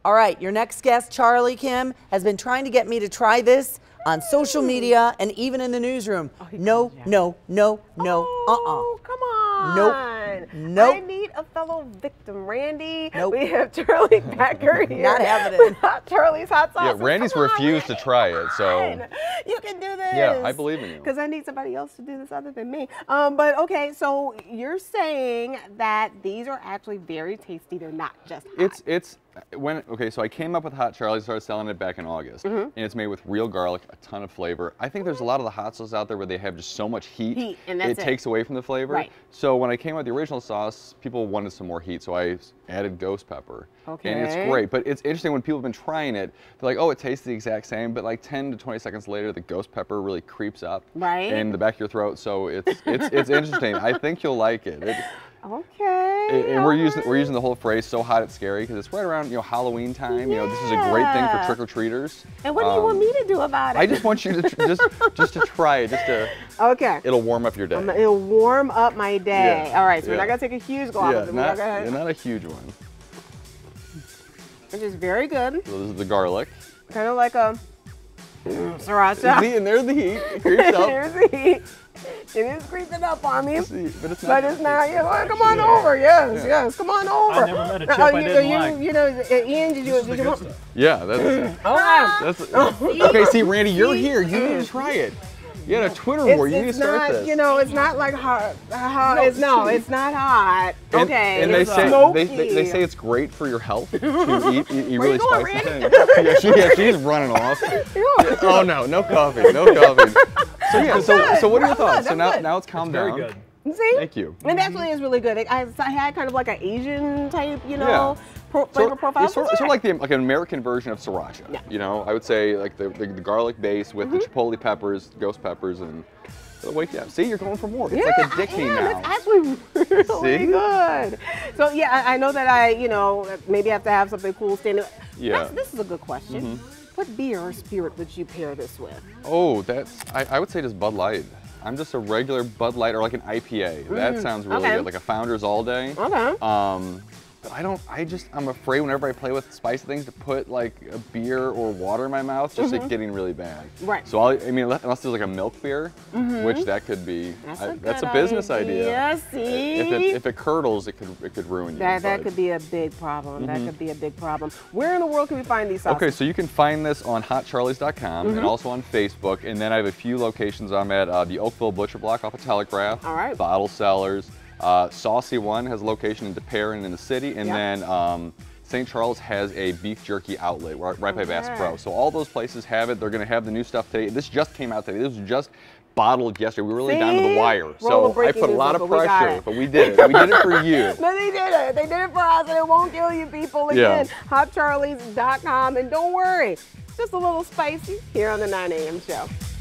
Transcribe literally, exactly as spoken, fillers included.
All right, your next guest, Charlie Kim, has been trying to get me to try this on social media and even in the newsroom. Oh, no, no, no, no, oh, uh-uh. Come on. Nope. Nope. I need a fellow victim, Randy. Nope. We have Charlie Becker here. Not having it. Charlie's hot sauce. Yeah, Randy's Come refused on, to try it, so. You can do this. Yeah, I believe in you. Because I need somebody else to do this other than me. Um, but okay, so you're saying that these are actually very tasty. They're not just hot. It's, it's, when, okay, so I came up with Hot Charlie, started selling it back in August, mm-hmm. and it's made with real garlic, a ton of flavor. I think there's a lot of the hot sauces out there where they have just so much heat, heat and that's it, it takes away from the flavor. Right. So when I came out with the original sauce, people wanted some more heat, so I added ghost pepper. Okay. And it's great, but it's interesting when people have been trying it, they're like, oh, it tastes the exact same, but like ten to twenty seconds later, the ghost pepper really creeps up right. in the back of your throat, so it's, it's, it's interesting. I think you'll like it. it Okay. And, and we're right. using we're using the whole phrase "so hot it's scary" because it's right around you know Halloween time. Yeah. You know, this is a great thing for trick or treaters. And what do you um, want me to do about it? I just want you to tr just just to try it, just to. Okay. It'll warm up your day. Um, it'll warm up my day. Yeah. All right, so yeah. we're not gonna take a huge glob. Yeah, of it. not, gonna... yeah, not a huge one. Which is very good. So this is the garlic. Kind of like a sriracha. See, and there's the heat. It creeps up. There's the heat. It is creeping up on me. See, but it's not. But it's not. Yeah, well, come on over. Yes, Yeah. yes. Come on over. I never met a chip Uh, I you, didn't you, like. you know, uh, Ian, did you? This is Did the you good want? stuff. Yeah, that's. Oh, wow. that's okay, see, Randy, you're here. You need to try it. You had a Twitter war. It's, You need to it's start not, this. you know, it's not like hot. hot No, it's no, see. it's not hot. And, Okay, and they it's say smoky. they, they, they say it's great for your health to eat, eat, eat Where really you going, spicy Randy? things. Yeah, she, yeah, she's running off. Oh no, no coffee, no coffee. So yeah, so, good. so what are your I'm thoughts? good, So I'm now good. now it's calmed Very down. good. See? Thank you. It actually is really good. I, I had kind of like an Asian type, you know, Yeah. pro, flavor So profile. it's sort, It's sort of like the like an American version of sriracha. Yeah. You know, I would say like the, the, the garlic base with Mm-hmm. the chipotle peppers, ghost peppers, and it'll wake you up. See, you're going for more. It's yeah, like I addicting am. now. It's actually really See? good. So yeah, I, I know that I, you know, maybe have to have something cool standing. Yeah. That's, this is a good question. Mm-hmm. What beer or spirit would you pair this with? Oh, that's I, I would say just Bud Light. I'm just a regular Bud Light or like an I P A. That sounds really okay. good, like a Founders All Day. Okay. Um, but I don't, I just, I'm afraid whenever I play with spicy things to put like a beer or water in my mouth, just Mm-hmm. like getting really bad. Right. So I'll, I mean, unless there's like a milk beer, which that could be, That's I- a that's good a business idea. idea, see? If it, if it curdles, it could, it could ruin you. That, that but- could be a big problem. That could be a big problem. Where in the world can we find these sauces? Okay, so you can find this on hot charlies dot com Mm-hmm. and also on Facebook. And then I have a few locations. I'm at uh, the Oakville Butcher Block off of Telegraph. All right. Bottle Sellers. Uh, Saucy One has a location in DePere and in the city. And Yeah. then um, Saint Charles has a beef jerky outlet right, right by Bass Okay. Pro. So all those places have it. They're going to have the new stuff today. This just came out today. This was just bottled yesterday. We were really down to the See? wire. Roll So of I breaking put a news, lot of but we got pressure, it. but we did it. We did it for you. No, they did it. They did it for us, and it won't kill you people Yeah. again. hot charlies dot com, and don't worry, it's just a little spicy here on the nine A M show.